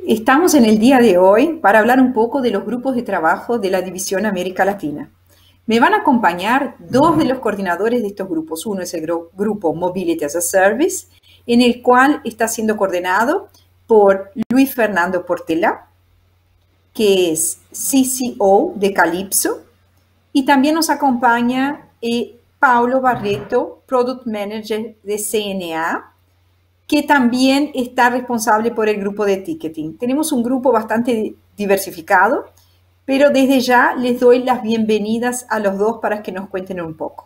Estamos en el día de hoy para hablar un poco de los grupos de trabajo de la División América Latina. Me van a acompañar dos de los coordinadores de estos grupos. Uno es el grupo Mobility as a Service, en el cual está siendo coordinado por Luis Fernando Portela, que es CCO de Calypso, y también nos acompaña Paulo Barreto, Product Manager de CNA, que también está responsable por el grupo de ticketing. Tenemos un grupo bastante diversificado, pero desde ya les doy las bienvenidas a los dos para que nos cuenten un poco.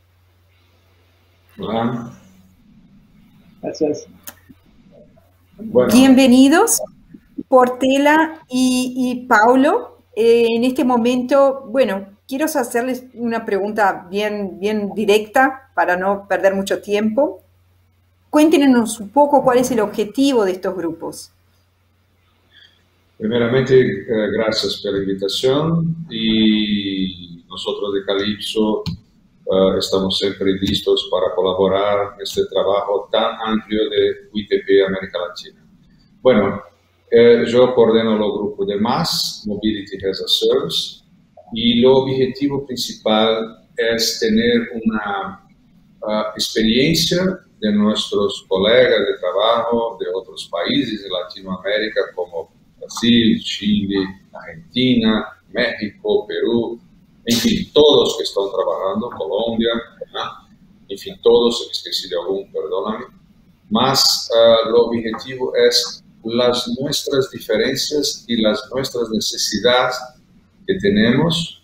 Hola. Gracias. Bueno. Bienvenidos, Portela y Paulo. En este momento, bueno, quiero hacerles una pregunta bien directa para no perder mucho tiempo. Cuéntenos un poco cuál es el objetivo de estos grupos. Primeramente, gracias por la invitación y nosotros de Calypso estamos siempre listos para colaborar en este trabajo tan amplio de UITP América Latina. Bueno, yo coordeno el grupo de MAS, Mobility as a Service, y el objetivo principal es tener una experiencia de nuestros colegas de trabajo de otros países de Latinoamérica como Brasil, Chile, Argentina, México, Perú, en fin, todos que están trabajando, Colombia, en fin, todos, me esqueci de algún, perdóname. Mas el objetivo es las nuestras diferencias y las nuestras necesidades que tenemos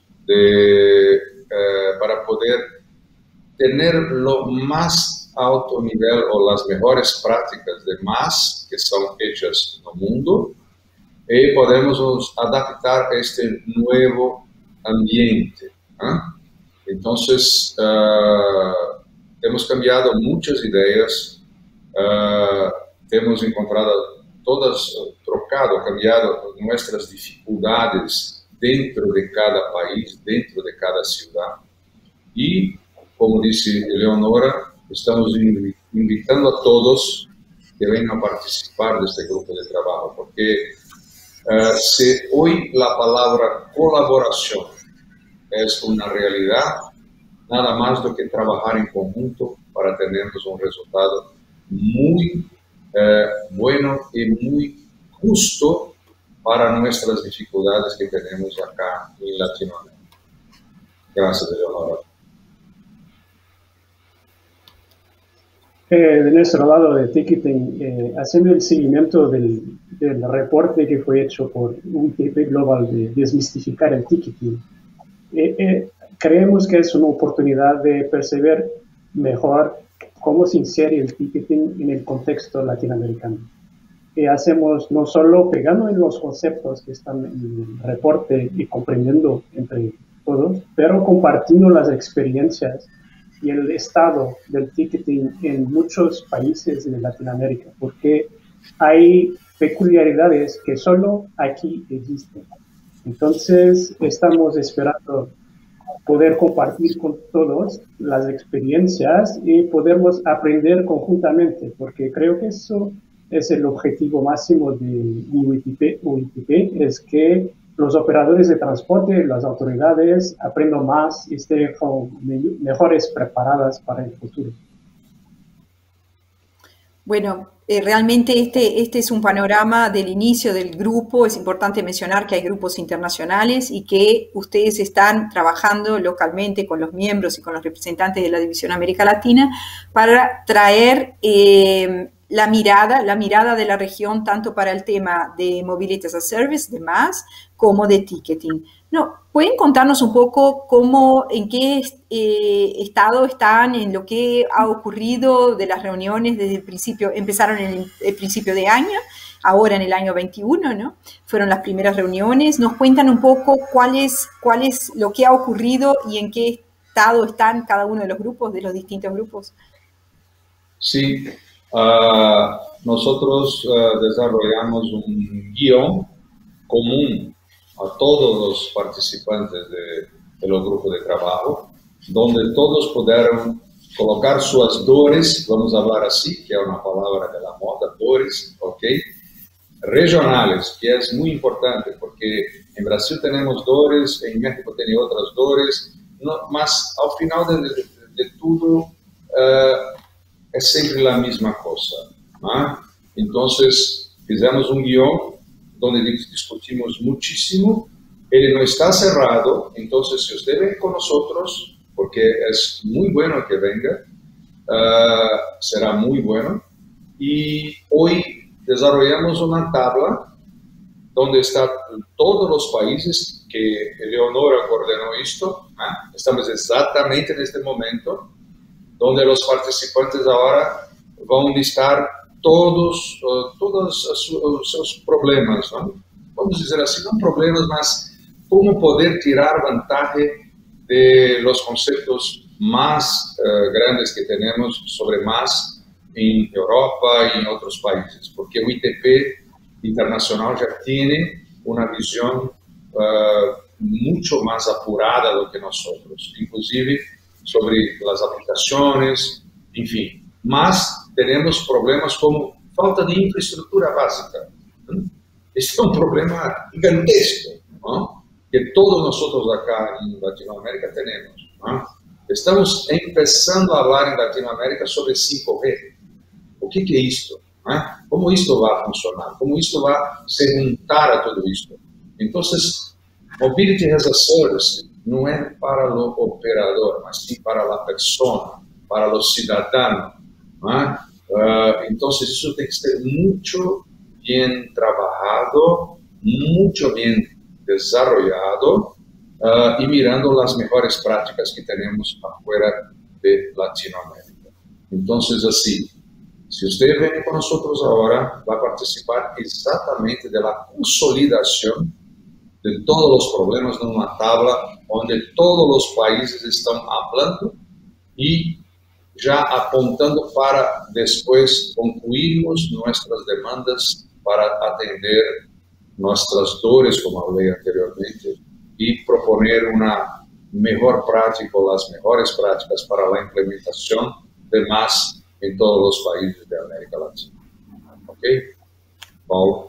para poder tener lo más alto nivel o las mejores prácticas de MAS que son hechas en el mundo y podemos adaptar a este nuevo ambiente. Entonces, hemos cambiado muchas ideas, hemos encontrado cambiado nuestras dificultades dentro de cada país, dentro de cada ciudad y como dice Eleonora, estamos invitando a todos que vengan a participar de este grupo de trabajo, porque si hoy la palabra colaboración es una realidad, nada más do que trabajar en conjunto para tener un resultado muy bueno y muy justo para nuestras dificultades que tenemos acá en Latinoamérica. Gracias, Eleonora. De nuestro lado de ticketing, haciendo el seguimiento del reporte que fue hecho por UITP Global de desmistificar el ticketing, creemos que es una oportunidad de percibir mejor cómo se insere el ticketing en el contexto latinoamericano. Hacemos no solo pegando en los conceptos que están en el reporte y comprendiendo entre todos, pero compartiendo las experiencias y el estado del ticketing en muchos países de Latinoamérica, porque hay peculiaridades que solo aquí existen. Entonces, estamos esperando poder compartir con todos las experiencias y podemos aprender conjuntamente, porque creo que eso es el objetivo máximo de UITP, es que los operadores de transporte, las autoridades aprendan más y estén mejores preparadas para el futuro. Bueno, realmente este es un panorama del inicio del grupo. Es importante mencionar que hay grupos internacionales y que ustedes están trabajando localmente con los miembros y con los representantes de la División América Latina para traer la mirada de la región tanto para el tema de Mobility as a Service, de MAS, como de ticketing. No, ¿pueden contarnos un poco en qué estado están, en lo que ha ocurrido de las reuniones desde el principio? Empezaron en el principio de año, ahora en el año 21, ¿no? Fueron las primeras reuniones. ¿Nos cuentan un poco cuál es lo que ha ocurrido y en qué estado están cada uno de los grupos, de los distintos grupos? Sí. Nosotros desarrollamos un guión común a todos los participantes de los grupos de trabajo, donde todos pudieron colocar sus dores, vamos a hablar así, que es una palabra de la moda, dores, ¿ok? regionales, que es muy importante, porque en Brasil tenemos dores, en México tiene otras dores, no, mas al final de todo es siempre la misma cosa, ¿no? Entonces, fizemos un guión donde discutimos muchísimo, él no está cerrado, entonces si usted ven con nosotros, porque es muy bueno que venga, será muy bueno, y hoy desarrollamos una tabla donde están todos los países que Eleonora coordenó esto, ¿eh? Estamos exactamente en este momento, donde los participantes ahora van a listar todos sus problemas, ¿no? Vamos a decir así, no problemas, mas cómo poder tirar ventaja de los conceptos más grandes que tenemos sobre más en Europa y en otros países, porque el ITP internacional ya tiene una visión mucho más apurada de lo que nosotros, inclusive sobre las aplicaciones, en fin. Más tenemos problemas como falta de infraestructura básica. Este es un problema gigantesco, ¿no? Que todos nosotros acá en Latinoamérica tenemos, ¿no? Estamos empezando a hablar en Latinoamérica sobre 5G. O que é isto? ¿Eh? Como isto vai funcionar? Como isto vai se juntar a tudo isto? Então, Mobility as a Service não é para o operador, mas sim para a pessoa, para o cidadão. ¿Eh? Então, isso tem que ser muito bem trabalhado, muito bem desarrollado e mirando as melhores práticas que temos afuera de Latinoamérica. Então, assim, se você vem com nós agora, vai participar exatamente da consolidação de todos os problemas numa tabla onde todos os países estão falando e já apontando para depois concluirmos nossas demandas para atender nossas dores, como falei anteriormente, e proponer uma melhor prática ou as melhores práticas para a implementação de mais en todos los países de América Latina. ¿Ok? Paulo.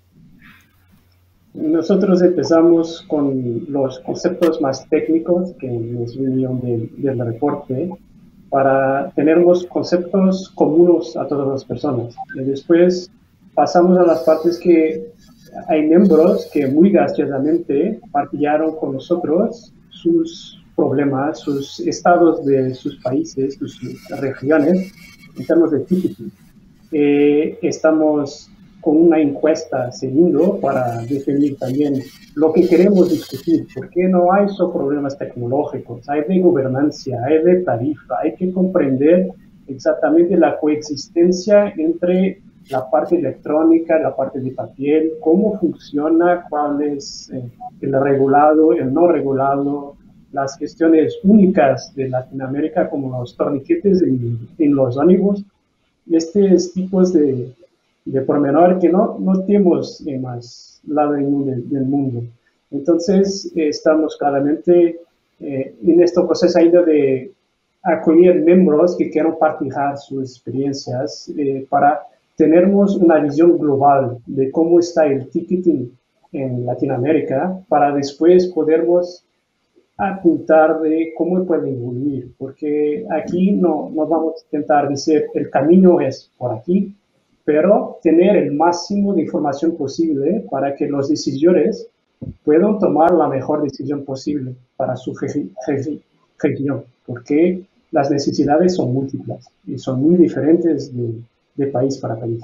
Nosotros empezamos con los conceptos más técnicos que nos vinieron del reporte para tener los conceptos comunes a todas las personas. Y después pasamos a las partes que hay miembros que muy graciosamente partilharon con nosotros sus problemas, sus estados de sus países, sus regiones, en términos de ticketing. Estamos con una encuesta siguiendo para definir también lo que queremos discutir, porque no hay solo problemas tecnológicos, hay de gobernanza, hay de tarifa, hay que comprender exactamente la coexistencia entre la parte electrónica, la parte de papel, cómo funciona, cuál es el regulado, el no regulado, las cuestiones únicas de Latinoamérica como los torniquetes en los ómnibus, estos tipos de pormenor que no tenemos en más lado del mundo. Entonces, estamos claramente en este proceso ainda de acolher miembros que quieran partilhar sus experiencias para tenermos una visión global de cómo está el ticketing en Latinoamérica para después podermos apuntar de cómo puede evoluir, porque aquí no vamos a intentar decir el camino es por aquí, pero tener el máximo de información posible para que los decisores puedan tomar la mejor decisión posible para su región, porque las necesidades son múltiples y son muy diferentes de país para país.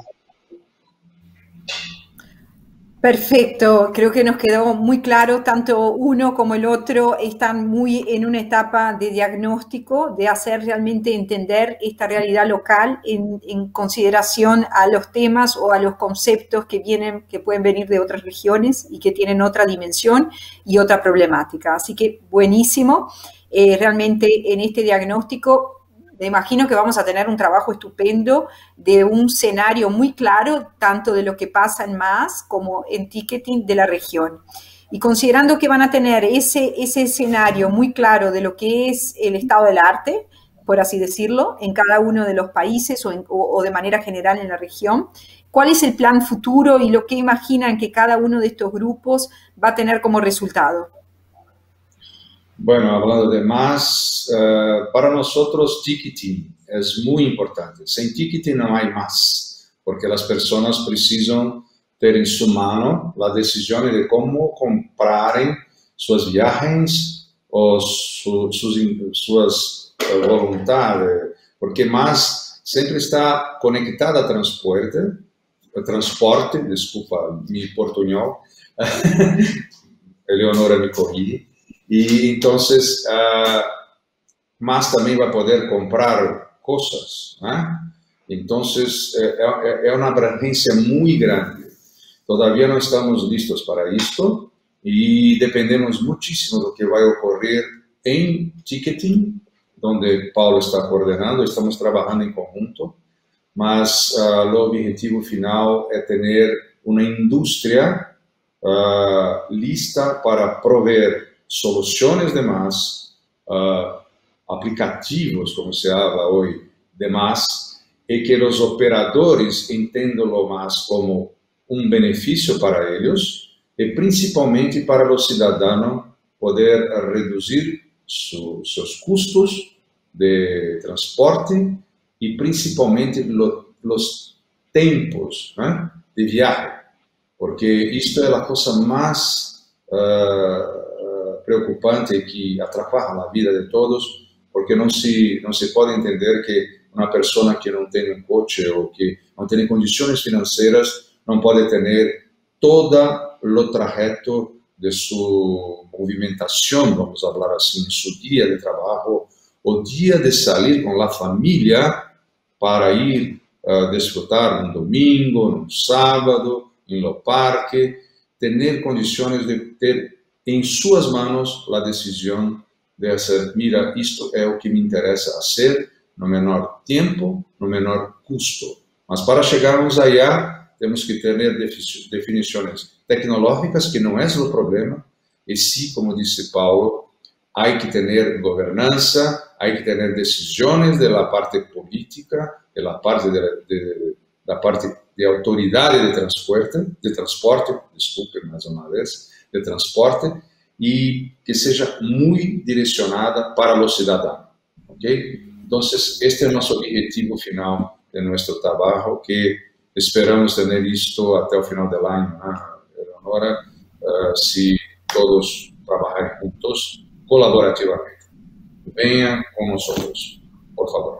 Perfecto, creo que nos quedó muy claro, tanto uno como el otro están muy en una etapa de diagnóstico, de hacer realmente entender esta realidad local en consideración a los temas o a los conceptos que pueden venir de otras regiones y que tienen otra dimensión y otra problemática. Así que buenísimo, realmente en este diagnóstico me imagino que vamos a tener un trabajo estupendo de un escenario muy claro, tanto de lo que pasa en MAS como en ticketing de la región. Y considerando que van a tener ese escenario muy claro de lo que es el estado del arte, por así decirlo, en cada uno de los países o de manera general en la región? ¿Cuál es el plan futuro y lo que imaginan que cada uno de estos grupos va a tener como resultado? Bueno, hablando de más, para nosotros ticketing es muy importante. Sin ticketing no hay más, porque las personas precisan tener en su mano las decisiones de cómo comprar sus viajes o sus voluntades, porque más siempre está conectada a transporte, desculpa mi portuñol, Eleonora me corrige. Y entonces, más también va a poder comprar cosas. Entonces, es una abrangência muy grande. Todavía no estamos listos para esto y dependemos muchísimo de lo que va a ocurrir en ticketing, donde Paulo está coordinando, estamos trabajando en conjunto, mas el objetivo final es tener una industria lista para proveer soluciones de más, aplicativos, como se habla hoy, de más, y que los operadores entiendan más como un beneficio para ellos y principalmente para los ciudadanos poder reducir sus costos de transporte y principalmente los tiempos de viaje, porque esto es la cosa más preocupante que atrapalha la vida de todos, porque no se puede entender que una persona que no tiene un coche o que no tiene condiciones financieras no puede tener todo el trayecto de su movimentación, vamos a hablar así, en su día de trabajo o día de salir con la familia para ir a disfrutar un domingo, un sábado, en los parques, tener condiciones de ter en sus manos la decisión de hacer, mira, esto es lo que me interesa hacer, no menor tiempo, no menor custo. Mas para llegarmos allá, tenemos que tener definiciones tecnológicas, que no es el problema, y sí, como dice Paulo, hay que tener gobernanza, hay que tener decisiones de la parte política, de la parte de autoridad de transporte, disculpen más una vez, de transporte, y que sea muy direccionada para los ciudadanos. ¿Okay? Entonces, este es nuestro objetivo final de nuestro trabajo, que esperamos tener esto hasta el final del año, Eleonora, si todos trabajan juntos, colaborativamente. Vengan con nosotros, por favor.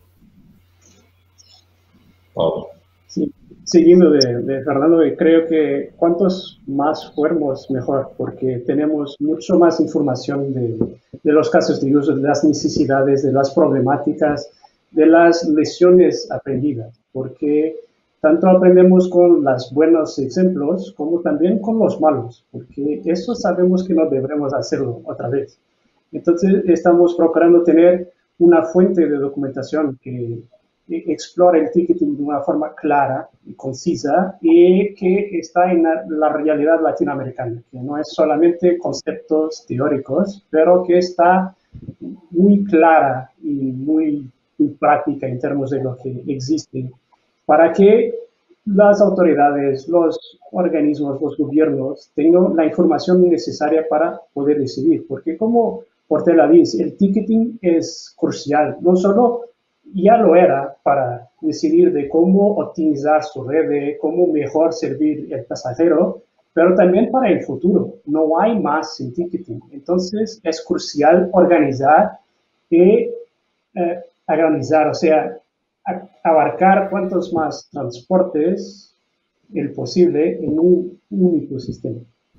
Paulo. Sí, siguiendo de Fernando, creo que cuantos más fuéramos mejor, porque tenemos mucho más información de los casos de uso, de las necesidades, de las problemáticas, de las lecciones aprendidas, porque tanto aprendemos con los buenos ejemplos como también con los malos, porque eso sabemos que no deberemos hacerlo otra vez. Entonces estamos procurando tener una fuente de documentación que explora el ticketing de una forma clara y concisa y que está en la realidad latinoamericana, que no es solamente conceptos teóricos, pero que está muy clara y muy práctica en términos de lo que existe, para que las autoridades, los organismos, los gobiernos tengan la información necesaria para poder decidir. Porque como Portela dice, el ticketing es crucial, no solo ya lo era para decidir de cómo optimizar su red, de cómo mejor servir al pasajero, pero también para el futuro. No hay más sin ticketing. Entonces es crucial organizar y organizar, o sea, abarcar cuantos más transportes el posible en un único sistema.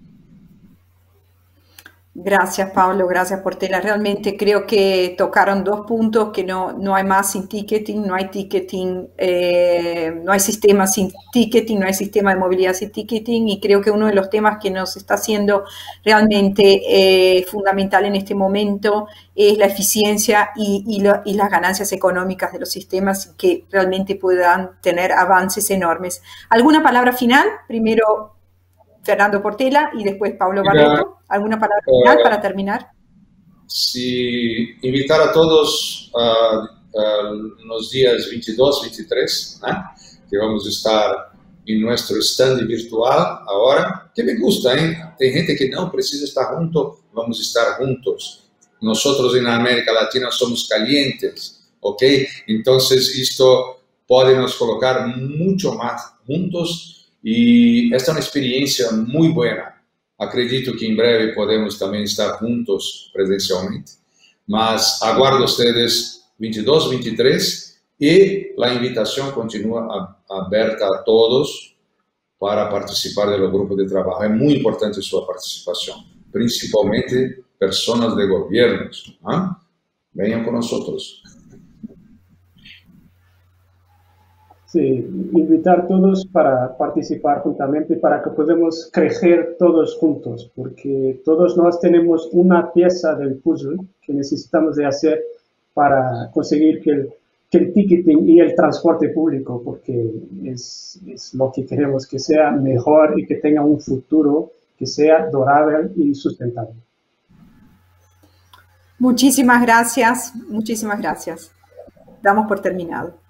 Gracias, Pablo, gracias, Portela. Realmente creo que tocaron dos puntos, que no hay más sin ticketing, no hay ticketing, no hay sistema sin ticketing, no hay sistema de movilidad sin ticketing, y creo que uno de los temas que nos está haciendo realmente fundamental en este momento es la eficiencia y las ganancias económicas de los sistemas, que realmente puedan tener avances enormes. ¿Alguna palabra final? Primero Fernando Portela y después Pablo Barreto. ¿Alguna palabra final para terminar? si invitar a todos los días 22, 23, que vamos a estar en nuestro stand virtual ahora, que me gusta, Tem gente que no precisa estar junto, vamos a estar juntos. Nosotros en América Latina somos calientes, ¿ok? Entonces esto puede nos colocar mucho más juntos y esta es una experiencia muy buena. Acredito que en breve podemos también estar juntos presencialmente, mas aguardo ustedes 22, 23 y la invitación continúa abierta a todos para participar de los grupos de trabajo. Es muy importante su participación, principalmente personas de gobiernos. Vengan con nosotros. Sí, invitar a todos para participar juntamente, para que podamos crecer todos juntos, porque todos nos tenemos una pieza del puzzle que necesitamos de hacer para conseguir que el ticketing y el transporte público, porque es lo que queremos, que sea mejor y que tenga un futuro que sea durable y sustentable. Muchísimas gracias, muchísimas gracias. Damos por terminado.